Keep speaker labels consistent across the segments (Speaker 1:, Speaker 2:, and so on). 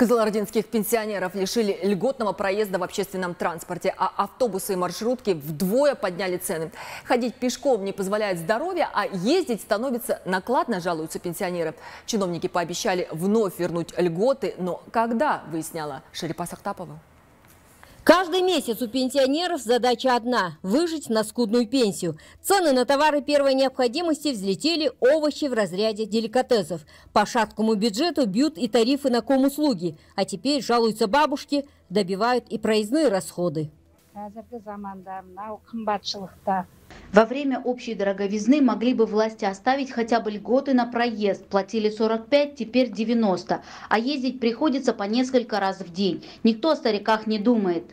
Speaker 1: Кызылординских пенсионеров лишили льготного проезда в общественном транспорте, а автобусы и маршрутки вдвое подняли цены. Ходить пешком не позволяет здоровье, а ездить становится накладно, жалуются пенсионеры. Чиновники пообещали вновь вернуть льготы, но когда, выясняла Шерипас Ахтапова.
Speaker 2: Каждый месяц у пенсионеров задача одна – выжить на скудную пенсию. Цены на товары первой необходимости взлетели, овощи в разряде деликатесов. По шаткому бюджету бьют и тарифы на комуслуги. А теперь, жалуются бабушки, добивают и проездные расходы.
Speaker 3: Во время общей дороговизны могли бы власти оставить хотя бы льготы на проезд. Платили 45, теперь 90. А ездить приходится по несколько раз в день. Никто о стариках не думает.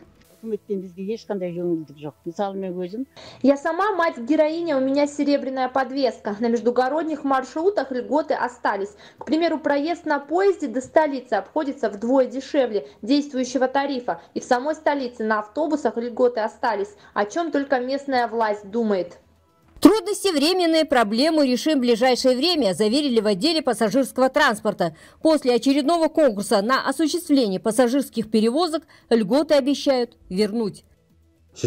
Speaker 4: Я сама мать-героиня, у меня серебряная подвеска. На междугородних маршрутах льготы остались. К примеру, проезд на поезде до столицы обходится вдвое дешевле действующего тарифа. И в самой столице на автобусах льготы остались. О чем только местная власть думает.
Speaker 2: Трудности временные, проблему решим в ближайшее время, заверили в отделе пассажирского транспорта. После очередного конкурса на осуществление пассажирских перевозок льготы обещают вернуть.
Speaker 5: В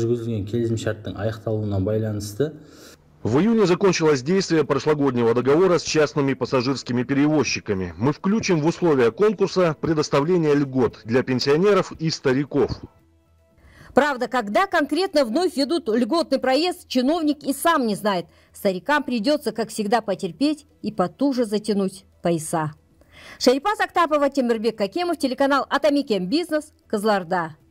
Speaker 5: июне закончилось действие прошлогоднего договора с частными пассажирскими перевозчиками. Мы включим в условия конкурса предоставление льгот для пенсионеров и стариков.
Speaker 2: Правда, когда конкретно вновь ведут льготный проезд, чиновник и сам не знает. Старикам придется, как всегда, потерпеть и потуже затянуть пояса. Шерипас Ахтапова, Темирбек Какемов, телеканал Атамекен Бизнес, Кызылорда.